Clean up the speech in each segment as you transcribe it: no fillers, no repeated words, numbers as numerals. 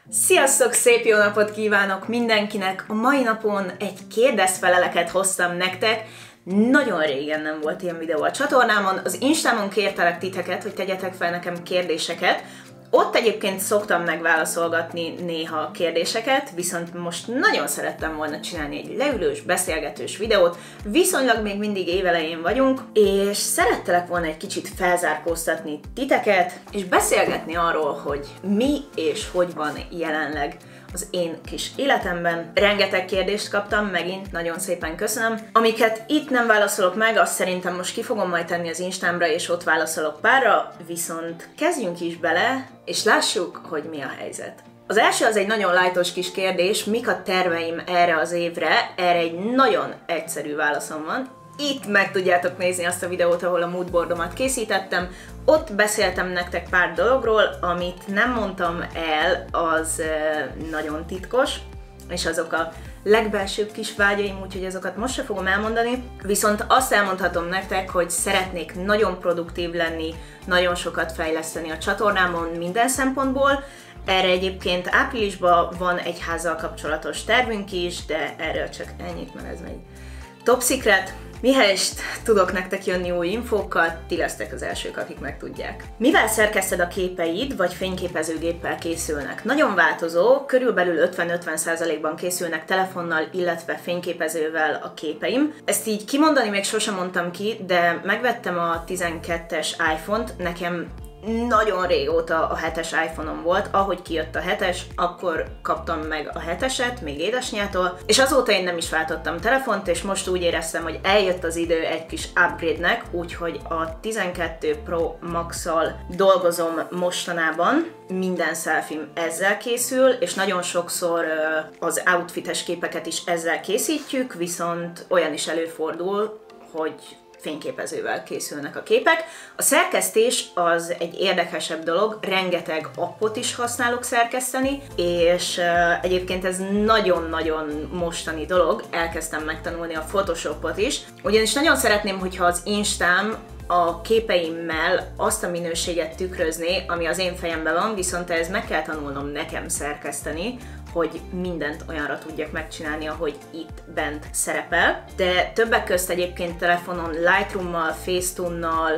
Sziasztok, szép jó napot kívánok mindenkinek! A mai napon egy kérdezfeleleket hoztam nektek. Nagyon régen nem volt ilyen videó a csatornámon. Az Instámon kértelek titeket, hogy tegyetek fel nekem kérdéseket. Ott egyébként szoktam megválaszolgatni néha a kérdéseket, viszont most nagyon szerettem volna csinálni egy leülős, beszélgetős videót. Viszonylag még mindig évelején vagyunk, és szerettelek volna egy kicsit felzárkóztatni titeket, és beszélgetni arról, hogy mi és hogy van jelenleg az én kis életemben. Rengeteg kérdést kaptam, megint nagyon szépen köszönöm. Amiket itt nem válaszolok meg, azt szerintem most ki fogom majd tenni az Instámra, és ott válaszolok párra, viszont kezdjünk is bele, és lássuk, hogy mi a helyzet. Az első az egy nagyon lightos kis kérdés, mik a terveim erre az évre, erre egy nagyon egyszerű válaszom van. Itt meg tudjátok nézni azt a videót, ahol a moodboardomat készítettem. Ott beszéltem nektek pár dologról, amit nem mondtam el, az nagyon titkos, és azok a legbelsőbb kis vágyaim, úgyhogy azokat most se fogom elmondani. Viszont azt elmondhatom nektek, hogy szeretnék nagyon produktív lenni, nagyon sokat fejleszteni a csatornámon minden szempontból. Erre egyébként áprilisban van egy házzal kapcsolatos tervünk is, de erről csak ennyit, mert ez egy top secret. Mihelyest tudok nektek jönni új infókkal, ti lesztek az elsők, akik megtudják. Mivel szerkeszted a képeid, vagy fényképezőgéppel készülnek? Nagyon változó, körülbelül 50-50%-ban készülnek telefonnal, illetve fényképezővel a képeim. Ezt így kimondani még sosem mondtam ki, de megvettem a 12-es iPhone-t, nekem nagyon régóta a 7-es iPhone-om volt, ahogy kijött a 7-es, akkor kaptam meg a 7-eset, még édesanyától, és azóta én nem is váltottam telefont, és most úgy éreztem, hogy eljött az idő egy kis upgrade-nek, úgyhogy a 12 Pro Max-szal dolgozom mostanában, minden selfie ezzel készül, és nagyon sokszor az outfites képeket is ezzel készítjük, viszont olyan is előfordul, hogy fényképezővel készülnek a képek. A szerkesztés az egy érdekesebb dolog, rengeteg appot is használok szerkeszteni, és egyébként ez nagyon-nagyon mostani dolog, elkezdtem megtanulni a Photoshopot is, ugyanis nagyon szeretném, hogyha az Instám a képeimmel azt a minőséget tükrözné, ami az én fejemben van, viszont ez meg kell tanulnom nekem szerkeszteni, hogy mindent olyanra tudjak megcsinálni, ahogy itt bent szerepel. De többek közt egyébként telefonon Lightroom-mal, Facetune-nal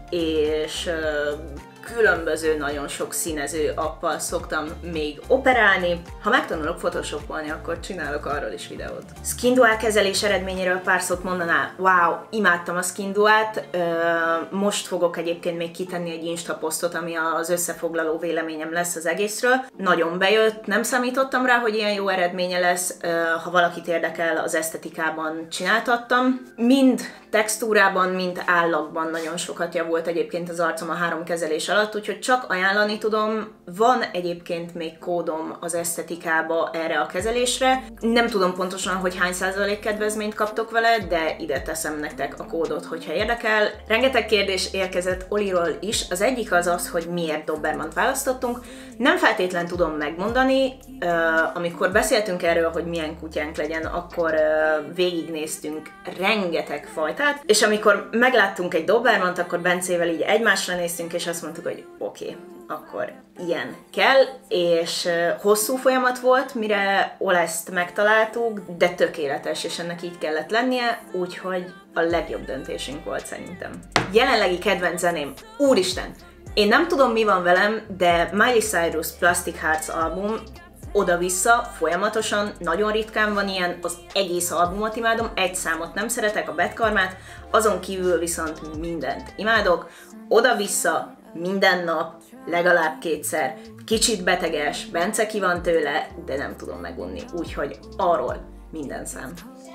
és különböző nagyon sok színező appal szoktam még operálni. Ha megtanulok photoshopolni, akkor csinálok arról is videót. Skin Dual kezelés eredményéről pár szót mondanál. Wow, imádtam a Skin Dualt. Most fogok egyébként még kitenni egy Insta posztot, ami az összefoglaló véleményem lesz az egészről. Nagyon bejött, nem számítottam rá, hogy ilyen jó eredménye lesz. Ha valakit érdekel, az esztetikában csináltattam. Mind textúrában, mind állagban nagyon sokat javult egyébként az arcom a 3 kezelés alatt, úgyhogy csak ajánlani tudom. Van egyébként még kódom az esztetikába erre a kezelésre. Nem tudom pontosan, hogy hány százalék kedvezményt kaptok vele, de ide teszem nektek a kódot, hogyha érdekel. Rengeteg kérdés érkezett Oliról is. Az egyik az az, hogy miért Dobermant választottunk. Nem feltétlen tudom megmondani. Amikor beszéltünk erről, hogy milyen kutyánk legyen, akkor végignéztünk rengeteg fajtát, és amikor megláttunk egy Dobermant, akkor Bencével így egymásra néztünk, és azt mondtuk, hogy oké, akkor ilyen kell, és hosszú folyamat volt, mire Oleszt megtaláltuk, de tökéletes, és ennek így kellett lennie, úgyhogy a legjobb döntésünk volt szerintem. Jelenlegi kedvenc zeném, úristen! Én nem tudom, mi van velem, de Miley Cyrus Plastic Hearts album oda-vissza, folyamatosan, nagyon ritkán van ilyen, az egész albumot imádom, egy számot nem szeretek, a Bad Karmát, azon kívül viszont mindent imádok, oda-vissza, minden nap, legalább 2-szer, kicsit beteges, Bence ki van tőle, de nem tudom megunni, úgyhogy arról minden szám.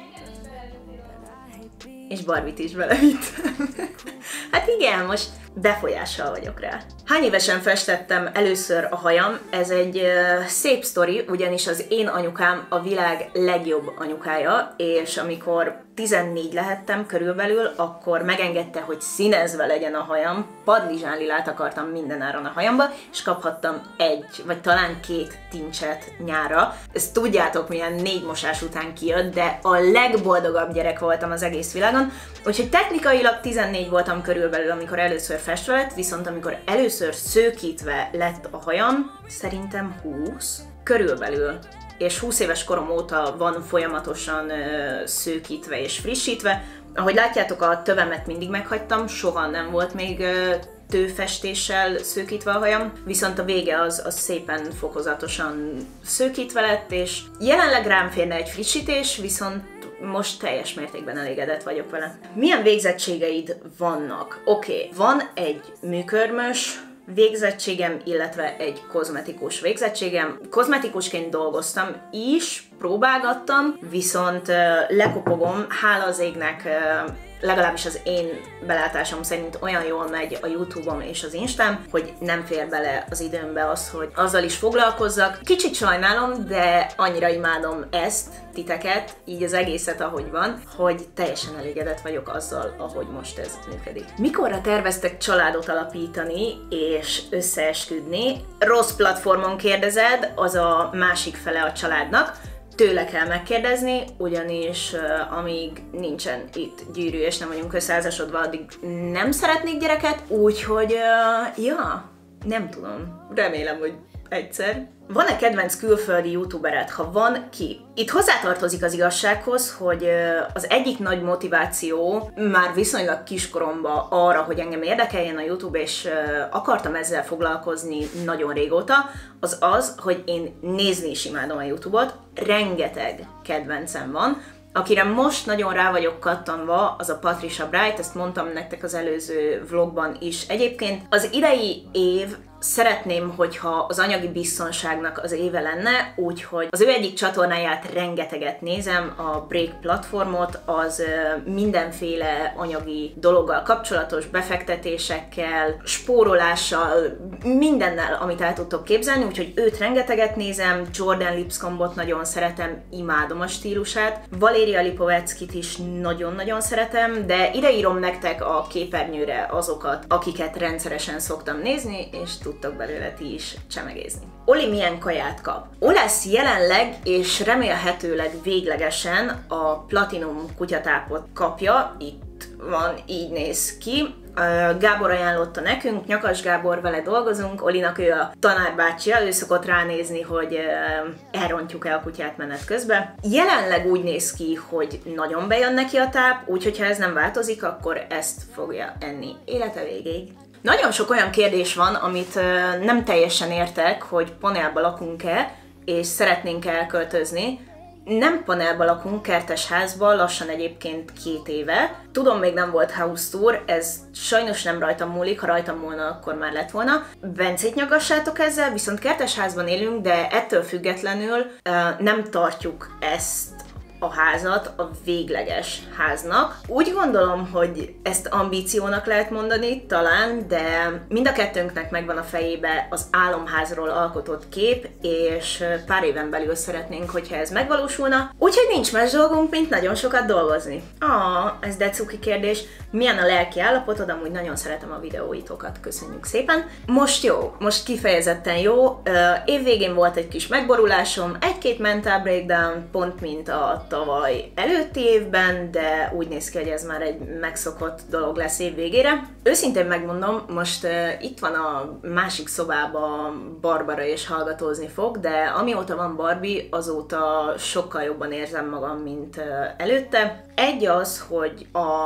És Barbit is belevittem. Hát igen, most befolyással vagyok rá. Hány évesen festettem először a hajam? Ez egy szép sztori, ugyanis az én anyukám a világ legjobb anyukája, és amikor 14 lehettem körülbelül, akkor megengedte, hogy színezve legyen a hajam. Padlizsánlilát akartam mindenáron a hajamba, és kaphattam 1 vagy talán 2 tincset nyára. Ezt tudjátok, milyen 4 mosás után kijött, de a legboldogabb gyerek voltam az egész világon. Úgyhogy technikailag 14 voltam körülbelül, amikor először festve lett, viszont amikor először szőkítve lett a hajam, szerintem 20 körülbelül. És 20 éves korom óta van folyamatosan szőkítve és frissítve. Ahogy látjátok, a tövemet mindig meghagytam, soha nem volt még tőfestéssel szőkítve a hajam, viszont a vége az szépen fokozatosan szőkítve lett, és jelenleg rám férne egy frissítés, viszont most teljes mértékben elégedett vagyok vele. Milyen végzettségeid vannak? Oké, van egy műkörmös végzettségem, illetve egy kozmetikus végzettségem. Kozmetikusként dolgoztam is, próbálgattam, viszont lekopogom, hála az égnek, legalábbis az én belátásom szerint olyan jól megy a YouTube-om és az Instám, hogy nem fér bele az időmbe az, hogy azzal is foglalkozzak. Kicsit sajnálom, de annyira imádom ezt, titeket, így az egészet, ahogy van, hogy teljesen elégedett vagyok azzal, ahogy most ez működik. Mikorra terveztek családot alapítani és összeesküdni? Rossz platformon kérdezed, az a másik fele a családnak. Tőle kell megkérdezni, ugyanis amíg nincsen itt gyűrű és nem vagyunk összeházasodva, addig nem szeretnék gyereket, úgyhogy nem tudom. Remélem, hogy egyszer. Van-e kedvenc külföldi youtubered? Ha van, ki? Itt hozzátartozik az igazsághoz, hogy az egyik nagy motiváció már viszonylag kiskoromban arra, hogy engem érdekeljen a YouTube, és akartam ezzel foglalkozni nagyon régóta, az az, hogy én nézni is imádom a YouTube-ot, rengeteg kedvencem van. Akire most nagyon rá vagyok kattanva, az a Patricia Bright, ezt mondtam nektek az előző vlogban is. Egyébként az idei év szeretném, hogyha az anyagi biztonságnak az éve lenne, úgyhogy az ő egyik csatornáját rengeteget nézem, a Break platformot, az mindenféle anyagi dologgal kapcsolatos, befektetésekkel, spórolással, mindennel, amit el tudtok képzelni, úgyhogy őt rengeteget nézem, Jordan Lipscombot nagyon szeretem, imádom a stílusát, Valéria Lipoveckit is nagyon-nagyon szeretem, de ide írom nektek a képernyőre azokat, akiket rendszeresen szoktam nézni, és tudtok belőle ti is csemegézni. Oli milyen kaját kap? Olesz jelenleg és remélhetőleg véglegesen a Platinum kutyatápot kapja, itt van, így néz ki. Gábor ajánlotta nekünk, Nyakas Gábor, vele dolgozunk, Olinak ő a tanárbácsia, ő szokott ránézni, hogy elrontjuk-e a kutyát menet közben. Jelenleg úgy néz ki, hogy nagyon bejön neki a táp, úgyhogy ha ez nem változik, akkor ezt fogja enni élete végéig. Nagyon sok olyan kérdés van, amit nem teljesen értek, hogy panelba lakunk-e, és szeretnénk elköltözni. Nem panelba lakunk, kertesházba, lassan egyébként 2 éve. Tudom, még nem volt house tour, ez sajnos nem rajtam múlik, ha rajtam múlna, akkor már lett volna. Bencét nyugassátok ezzel, viszont kertesházban élünk, de ettől függetlenül nem tartjuk ezt a házat a végleges háznak. Úgy gondolom, hogy ezt ambíciónak lehet mondani, talán, de mind a kettőnknek megvan a fejébe az álomházról alkotott kép, és pár éven belül szeretnénk, hogyha ez megvalósulna. Úgyhogy nincs más dolgunk, mint nagyon sokat dolgozni. Ez de cuki kérdés. Milyen a lelki állapotod? Amúgy nagyon szeretem a videóitokat, köszönjük szépen. Most jó, most kifejezetten jó. Évvégén volt egy kis megborulásom, 1-2 mental breakdown, pont mint a tavaly előtti évben, de úgy néz ki, hogy ez már egy megszokott dolog lesz évvégére. Őszintén megmondom, most itt van a másik szobában Barbara és hallgatózni fog, de amióta van Barbie, azóta sokkal jobban érzem magam, mint előtte. Egy az, hogy a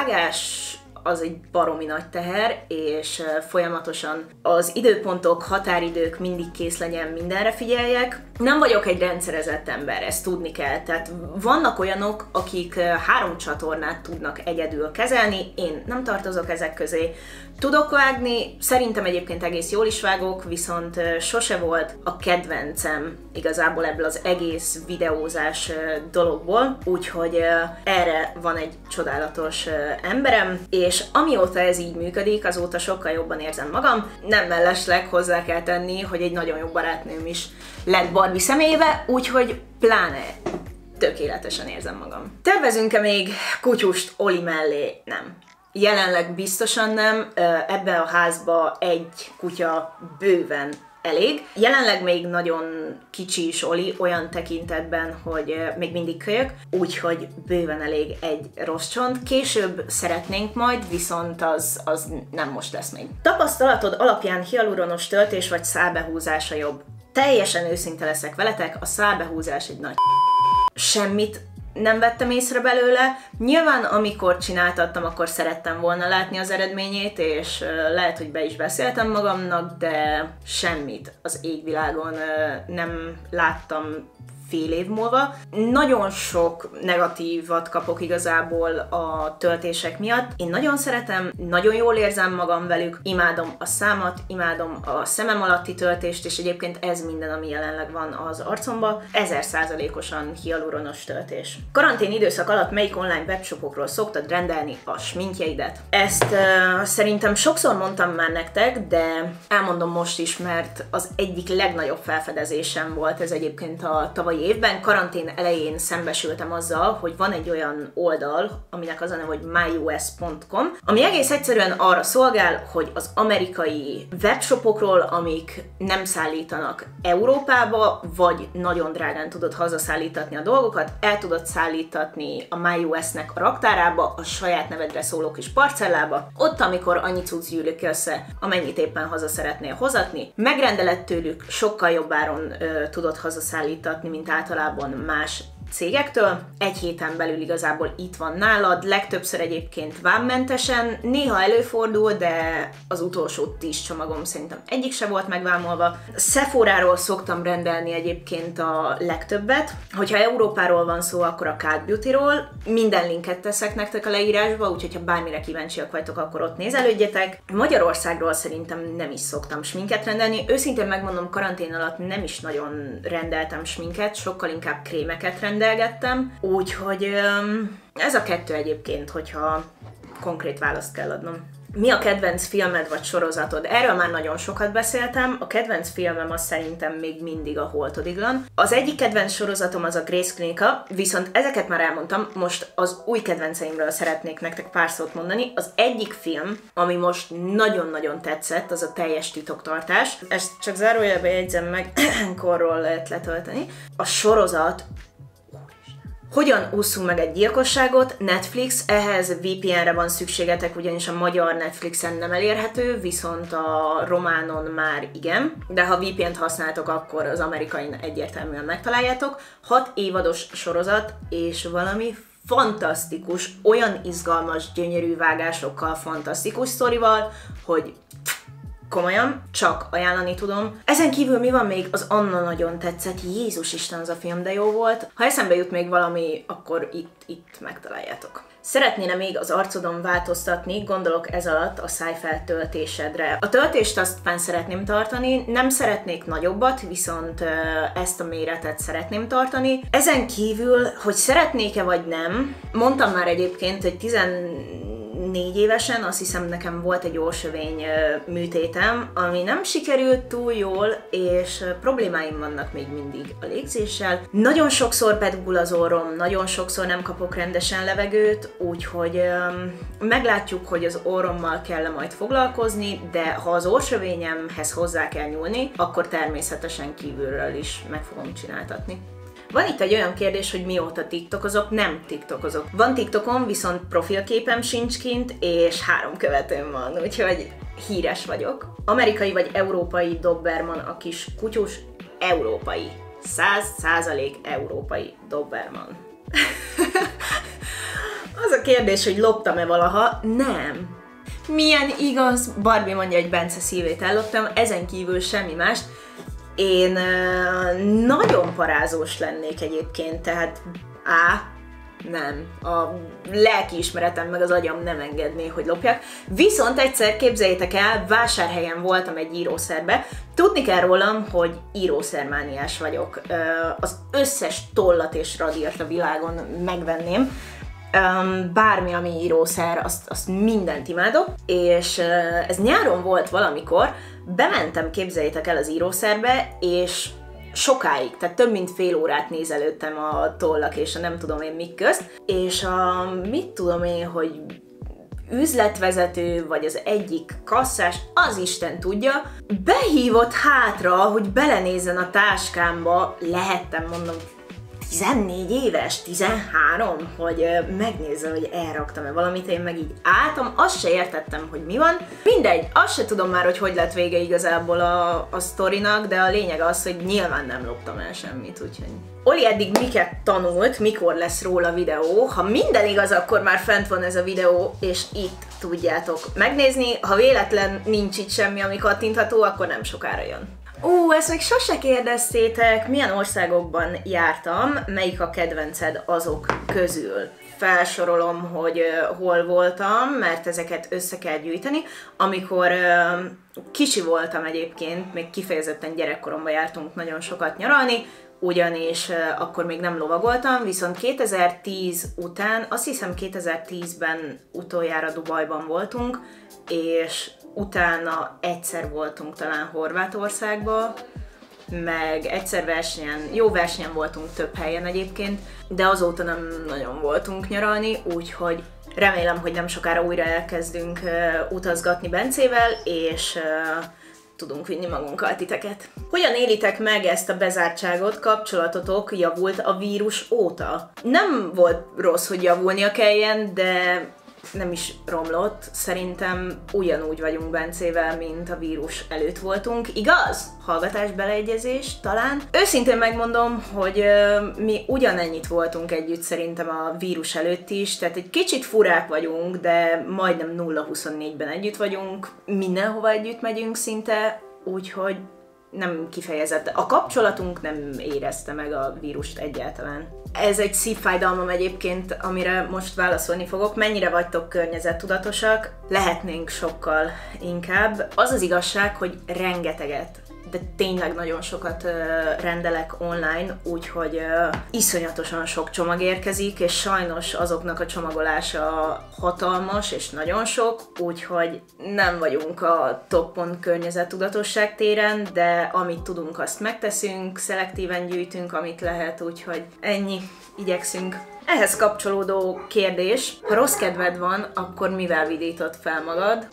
vágás az egy baromi nagy teher, és folyamatosan az időpontok, határidők mindig kész legyen, mindenre figyeljek. Nem vagyok egy rendszerezett ember, ezt tudni kell. Tehát vannak olyanok, akik 3 csatornát tudnak egyedül kezelni, én nem tartozok ezek közé. Tudok vágni, szerintem egyébként egész jól is vágok, viszont sose volt a kedvencem igazából ebből az egész videózás dologból, úgyhogy erre van egy csodálatos emberem, és amióta ez így működik, azóta sokkal jobban érzem magam. Nem mellesleg hozzá kell tenni, hogy egy nagyon jó barátnőm is lett Barbie személyébe, úgyhogy pláne tökéletesen érzem magam. Tervezünk-e még kutyust Oli mellé? Nem. Jelenleg biztosan nem, ebbe a házba egy kutya bőven elég. Jelenleg még nagyon kicsi is Oli olyan tekintetben, hogy még mindig kölyök, úgyhogy bőven elég egy rossz csont. Később szeretnénk majd, viszont az nem most lesz még. Tapasztalatod alapján hialuronos töltés vagy szálbehúzása jobb? Teljesen őszinte leszek veletek, a szálbehúzás egy nagy semmit nem vettem észre belőle. Nyilván amikor csináltattam, akkor szerettem volna látni az eredményét, és lehet, hogy be is beszéltem magamnak, de semmit az égvilágon nem láttam fél év múlva. Nagyon sok negatívat kapok igazából a töltések miatt. Én nagyon szeretem, nagyon jól érzem magam velük, imádom a számat, imádom a szemem alatti töltést, és egyébként ez minden, ami jelenleg van az arcomba. 1000%-osan hialuronos töltés. Karantén időszak alatt melyik online webshopokról szoktad rendelni a sminkjeidet? Ezt szerintem sokszor mondtam már nektek, de elmondom most is, mert az egyik legnagyobb felfedezésem volt ez egyébként a tavalyi évben. Karantén elején szembesültem azzal, hogy van egy olyan oldal, aminek az a neve, hogy myus.com, ami egész egyszerűen arra szolgál, hogy az amerikai webshopokról, amik nem szállítanak Európába, vagy nagyon drágán tudod hazaszállítatni a dolgokat, el tudod szállítatni a MyUS-nek a raktárába, a saját nevedre szóló kis parcellába, ott, amikor annyi cucc gyűlik össze, amennyit éppen haza szeretnél hozatni, megrendeled tőlük, sokkal jobb áron tudod hazaszállítatni, mint általában más cégektől. Egy héten belül igazából itt van nálad, legtöbbször egyébként vámmentesen, néha előfordul, de az utolsó 10 csomagom szerintem egyik se volt megvámolva. Sephoráról szoktam rendelni egyébként a legtöbbet. Hogyha Európáról van szó, akkor a Cult Beautyról. Minden linket teszek nektek a leírásba, úgyhogy ha bármire kíváncsiak vagytok, akkor ott nézelődjetek. Magyarországról szerintem nem is szoktam sminket rendelni. Őszintén megmondom, karantén alatt nem is nagyon rendeltem sminket, sokkal inkább krémeket rendelgettem, úgyhogy ez a kettő egyébként, hogyha konkrét választ kell adnom. Mi a kedvenc filmed vagy sorozatod? Erről már nagyon sokat beszéltem, a kedvenc filmem az szerintem még mindig a Holtodiglan. Az egyik kedvenc sorozatom az a Grey's Klinika, viszont ezeket már elmondtam, most az új kedvenceimről szeretnék nektek pár szót mondani. Az egyik film, ami most nagyon-nagyon tetszett, az a Teljes titoktartás. Ezt csak zárójelbe jegyzem meg, korról lehet letölteni. A sorozat Hogyan ússzunk meg egy gyilkosságot? Netflix, ehhez VPN-re van szükségetek, ugyanis a magyar Netflixen nem elérhető, viszont a románon már igen, de ha VPN-t használtok, akkor az amerikain egyértelműen megtaláljátok. 6 évados sorozat, és valami fantasztikus, olyan izgalmas, gyönyörű vágásokkal, fantasztikus sztorival, hogy komolyan, csak ajánlani tudom. Ezen kívül mi van még? Az Anna nagyon tetszett. Jézus Isten, az a film de jó volt. Ha eszembe jut még valami, akkor itt megtaláljátok. Szeretnéne még az arcodon változtatni, gondolok ez alatt a szájfeltöltésedre. A töltést azt fenn szeretném tartani, nem szeretnék nagyobbat, viszont ezt a méretet szeretném tartani. Ezen kívül, hogy szeretnék-e vagy nem, mondtam már egyébként, hogy 14 évesen azt hiszem nekem volt egy orrsövény műtétem, ami nem sikerült túl jól, és problémáim vannak még mindig a légzéssel. Nagyon sokszor bedugul az orrom, nagyon sokszor nem kapok rendesen levegőt, úgyhogy meglátjuk, hogy az orrommal kell majd foglalkozni, de ha az orrsövényemhez hozzá kell nyúlni, akkor természetesen kívülről is meg fogom csináltatni. Van itt egy olyan kérdés, hogy mióta tiktokozok, nem tiktokozok. Van tiktokom, viszont profilképem sincs kint, és 3 követőm van, úgyhogy híres vagyok. Amerikai vagy európai Doberman a kis kutyus? Európai. 100% európai Doberman. Az a kérdés, hogy loptam-e valaha? Nem. Milyen igaz? Barbie mondja, hogy Bence szívét elloptam, ezen kívül semmi mást. Én nagyon parázós lennék egyébként, tehát nem. A lelkiismeretem meg az agyam nem engedné, hogy lopjak. Viszont egyszer képzeljétek el, Vásárhelyen voltam egy írószerbe. Tudni kell rólam, hogy írószermániás vagyok. Az összes tollat és radírt a világon megvenném. Bármi, ami írószer, azt mindent imádok, és ez nyáron volt valamikor, bementem, képzeljétek el, az írószerbe, és sokáig, tehát több mint fél órát nézelődtem a tollak és a nem tudom én mik közt, és mit tudom én, hogy üzletvezető, vagy az egyik kasszás, az Isten tudja, behívott hátra, hogy belenézzen a táskámba, lehettem mondom 14 éves, 13, hogy megnézze, hogy elraktam-e valamit, én meg így álltam, azt se értettem, hogy mi van. Mindegy, azt se tudom már, hogy lett vége igazából a sztorinak, de a lényeg az, hogy nyilván nem loptam el semmit, úgyhogy... Oli eddig miket tanult, mikor lesz róla videó. Ha minden igaz, akkor már fent van ez a videó, és itt tudjátok megnézni. Ha véletlen nincs itt semmi, ami kattintható, akkor nem sokára jön. Ezt még sose kérdeztétek, milyen országokban jártam, melyik a kedvenced azok közül. Felsorolom, hogy hol voltam, mert ezeket össze kell gyűjteni. Amikor kicsi voltam egyébként, még kifejezetten gyerekkoromban jártunk nagyon sokat nyaralni, ugyanis akkor még nem lovagoltam, viszont 2010 után, azt hiszem 2010-ben utoljára Dubajban voltunk, és utána egyszer voltunk talán Horvátországban, meg egyszer versenyen, jó versenyen voltunk több helyen egyébként, de azóta nem nagyon voltunk nyaralni, úgyhogy remélem, hogy nem sokára újra elkezdünk utazgatni Bencével, és tudunk vinni magunkkal titeket. Hogyan élitek meg ezt a bezártságot, kapcsolatotok javult a vírus óta? Nem volt rossz, hogy javulnia kelljen, de nem is romlott. Szerintem ugyanúgy vagyunk Bencével, mint a vírus előtt voltunk. Igaz? Hallgatás, beleegyezés, talán? Őszintén megmondom, hogy mi ugyanennyit voltunk együtt szerintem a vírus előtt is, tehát egy kicsit furák vagyunk, de majdnem 0-24-ben együtt vagyunk, mindenhova együtt megyünk szinte, úgyhogy nem kifejezett. A kapcsolatunk nem érezte meg a vírust egyáltalán. Ez egy szívfájdalmam egyébként, amire most válaszolni fogok. Mennyire vagytok környezettudatosak? Lehetnénk sokkal inkább. Az az igazság, hogy rengeteget, de tényleg nagyon sokat rendelek online, úgyhogy iszonyatosan sok csomag érkezik, és sajnos azoknak a csomagolása hatalmas, és nagyon sok, úgyhogy nem vagyunk a toppon környezettudatosság téren, de amit tudunk, azt megteszünk, szelektíven gyűjtünk, amit lehet, úgyhogy ennyi, igyekszünk. Ehhez kapcsolódó kérdés, ha rossz kedved van, akkor mivel vidítod fel magad?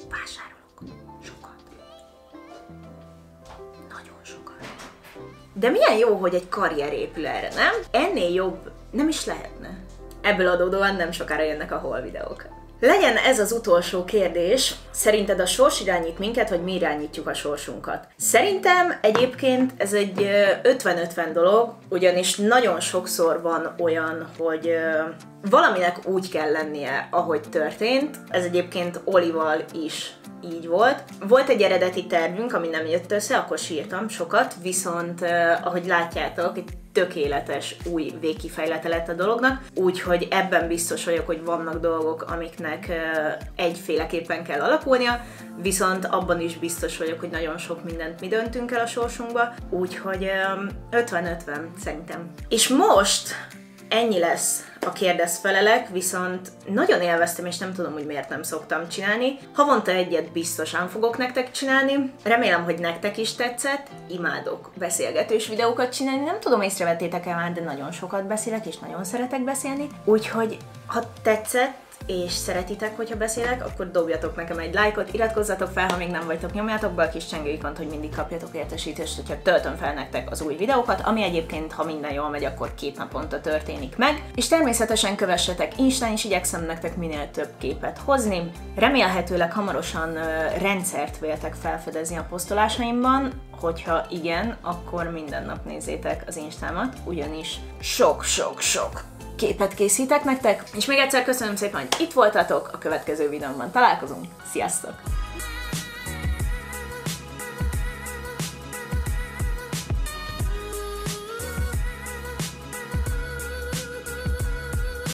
De milyen jó, hogy egy karrier épül erre, nem? Ennél jobb nem is lehetne. Ebből adódóan nem sokára jönnek a haul videók. Legyen ez az utolsó kérdés. Szerinted a sors irányít minket, vagy mi irányítjuk a sorsunkat? Szerintem egyébként ez egy 50-50 dolog, ugyanis nagyon sokszor van olyan, hogy valaminek úgy kell lennie, ahogy történt. Ez egyébként Olival is így volt. Volt egy eredeti tervünk, ami nem jött össze, akkor sírtam sokat, viszont ahogy látjátok, egy tökéletes új végkifejlete lett a dolognak, úgyhogy ebben biztos vagyok, hogy vannak dolgok, amiknek egyféleképpen kell alakulnia, viszont abban is biztos vagyok, hogy nagyon sok mindent mi döntünk el a sorsunkba, úgyhogy 50-50 szerintem. És most ennyi lesz a kérdez-felelek, viszont nagyon élveztem, és nem tudom, hogy miért nem szoktam csinálni. Havonta egyet biztosan fogok nektek csinálni. Remélem, hogy nektek is tetszett. Imádok beszélgetős videókat csinálni. Nem tudom, észrevettétek-e már, de nagyon sokat beszélek, és nagyon szeretek beszélni. Úgyhogy, ha tetszett, és szeretitek, hogyha beszélek, akkor dobjatok nekem egy lájkot, iratkozzatok fel, ha még nem vagytok, nyomjátok be a kis csengőikont, hogy mindig kapjatok értesítést, hogyha töltöm fel nektek az új videókat, ami egyébként, ha minden jól megy, akkor 2 naponta történik meg. És természetesen kövessetek Instán is, igyekszem nektek minél több képet hozni. Remélhetőleg hamarosan rendszert véltek felfedezni a posztolásaimban, hogyha igen, akkor minden nap nézzétek az Instámat, ugyanis sok-sok-sok képet készítek nektek, és még egyszer köszönöm szépen, hogy itt voltatok, a következő videómban találkozunk, sziasztok!